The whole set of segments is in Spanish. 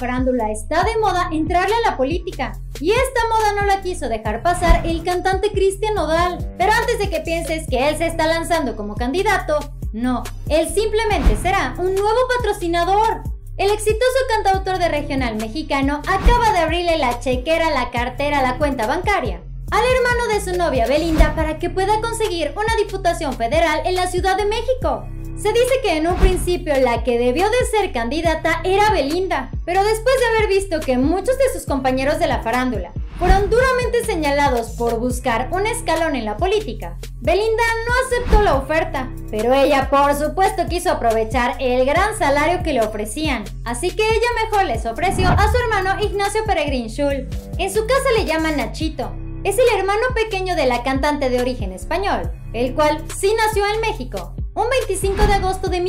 farándula está de moda entrarle a la política. Y esta moda no la quiso dejar pasar el cantante Cristian Nodal. Pero antes de que pienses que él se está lanzando como candidato, no, él simplemente será un nuevo patrocinador. El exitoso cantautor de regional mexicano acaba de abrirle la chequera, la cartera, la cuenta bancaria al hermano de su novia Belinda para que pueda conseguir una diputación federal en la Ciudad de México. Se dice que en un principio la que debió de ser candidata era Belinda, pero después de haber visto que muchos de sus compañeros de la farándula fueron duramente señalados por buscar un escalón en la política, Belinda no aceptó la oferta, pero ella por supuesto quiso aprovechar el gran salario que le ofrecían, así que ella mejor les ofreció a su hermano Ignacio Peregrín Schul. En su casa le llaman Nachito. Es el hermano pequeño de la cantante de origen español, el cual sí nació en México, un 25 de agosto de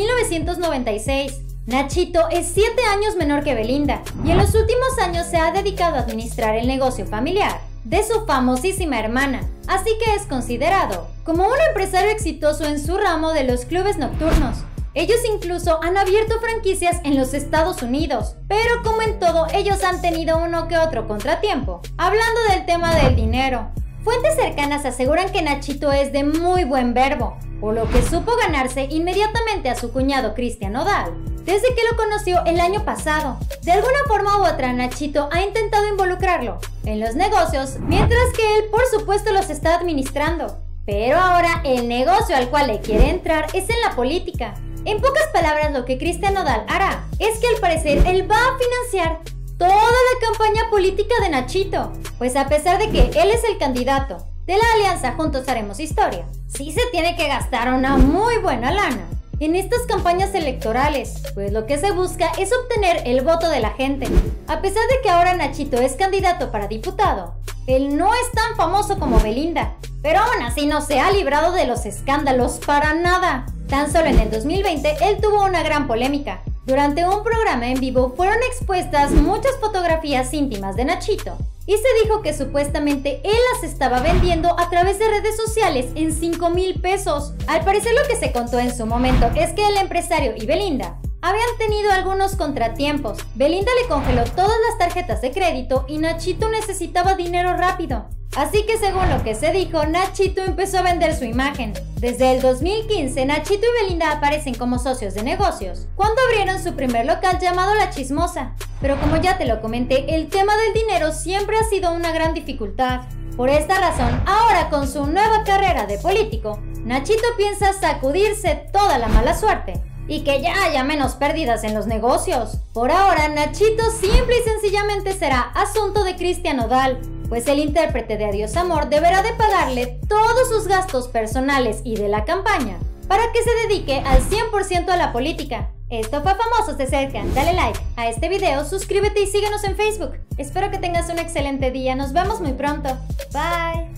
1996. Nachito es 7 años menor que Belinda y en los últimos años se ha dedicado a administrar el negocio familiar de su famosísima hermana, así que es considerado como un empresario exitoso en su ramo de los clubes nocturnos. Ellos incluso han abierto franquicias en los Estados Unidos, pero como en todo, ellos han tenido uno que otro contratiempo. Hablando del tema del dinero, fuentes cercanas aseguran que Nachito es de muy buen verbo, por lo que supo ganarse inmediatamente a su cuñado Cristian Nodal, desde que lo conoció el año pasado. De alguna forma u otra, Nachito ha intentado involucrarlo en los negocios, mientras que él por supuesto los está administrando. Pero ahora el negocio al cual le quiere entrar es en la política. En pocas palabras, lo que Cristian Nodal hará es que al parecer él va a financiar toda la campaña política de Nachito, pues a pesar de que él es el candidato de la alianza Juntos Haremos Historia, sí se tiene que gastar una muy buena lana en estas campañas electorales, pues lo que se busca es obtener el voto de la gente. A pesar de que ahora Nachito es candidato para diputado, él no es tan famoso como Belinda, pero aún así no se ha librado de los escándalos para nada. Tan solo en el 2020 él tuvo una gran polémica. Durante un programa en vivo fueron expuestas muchas fotografías íntimas de Nachito y se dijo que supuestamente él las estaba vendiendo a través de redes sociales en 5,000 pesos. Al parecer lo que se contó en su momento es que el empresario y Belinda habían tenido algunos contratiempos. Belinda le congeló todas las tarjetas de crédito y Nachito necesitaba dinero rápido. Así que según lo que se dijo, Nachito empezó a vender su imagen. Desde el 2015, Nachito y Belinda aparecen como socios de negocios, cuando abrieron su primer local llamado La Chismosa. Pero como ya te lo comenté, el tema del dinero siempre ha sido una gran dificultad. Por esta razón, ahora con su nueva carrera de político, Nachito piensa sacudirse toda la mala suerte y que ya haya menos pérdidas en los negocios. Por ahora, Nachito simple y sencillamente será asunto de Cristian Nodal, pues el intérprete de Adiós Amor deberá de pagarle todos sus gastos personales y de la campaña para que se dedique al 100% a la política. Esto fue Famosos de Cerca. Dale like a este video, suscríbete y síguenos en Facebook. Espero que tengas un excelente día. Nos vemos muy pronto. Bye.